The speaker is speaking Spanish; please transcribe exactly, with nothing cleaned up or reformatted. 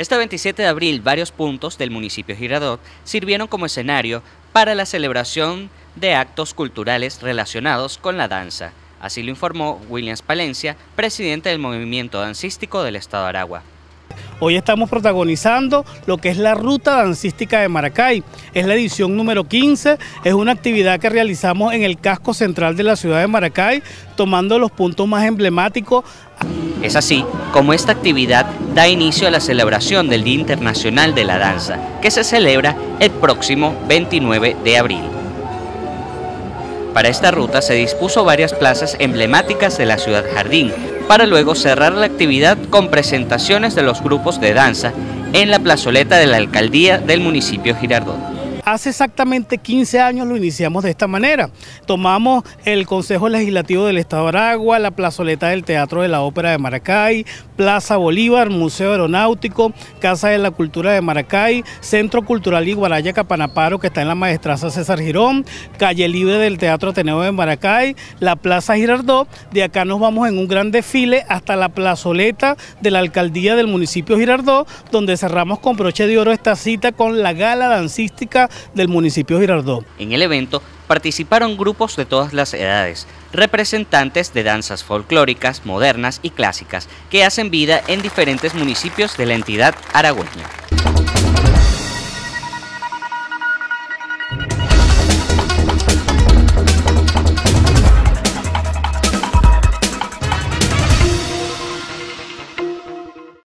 Este veintisiete de abril, varios puntos del municipio Girardot sirvieron como escenario para la celebración de actos culturales relacionados con la danza. Así lo informó Williams Palencia, presidente del movimiento dancístico del estado de Aragua. Hoy estamos protagonizando lo que es la Ruta Dancística de Maracay. Es la edición número quince, es una actividad que realizamos en el casco central de la ciudad de Maracay, tomando los puntos más emblemáticos. Es así como esta actividad da inicio a la celebración del Día Internacional de la Danza, que se celebra el próximo veintinueve de abril. Para esta ruta se dispuso varias plazas emblemáticas de la ciudad jardín, para luego cerrar la actividad con presentaciones de los grupos de danza en la plazoleta de la alcaldía del municipio Girardot. Hace exactamente quince años lo iniciamos de esta manera. Tomamos el Consejo Legislativo del Estado de Aragua, la plazoleta del Teatro de la Ópera de Maracay, Plaza Bolívar, Museo Aeronáutico, Casa de la Cultura de Maracay, Centro Cultural Iguaraya Capanaparo, que está en la Maestraza César Girón, Calle Libre del Teatro Ateneo de Maracay, la Plaza Girardot. De acá nos vamos en un gran desfile hasta la plazoleta de la alcaldía del municipio Girardot, donde cerramos con broche de oro esta cita con la gala dancística del municipio Girardot. En el evento participaron grupos de todas las edades, representantes de danzas folclóricas, modernas y clásicas, que hacen vida en diferentes municipios de la entidad aragüeña.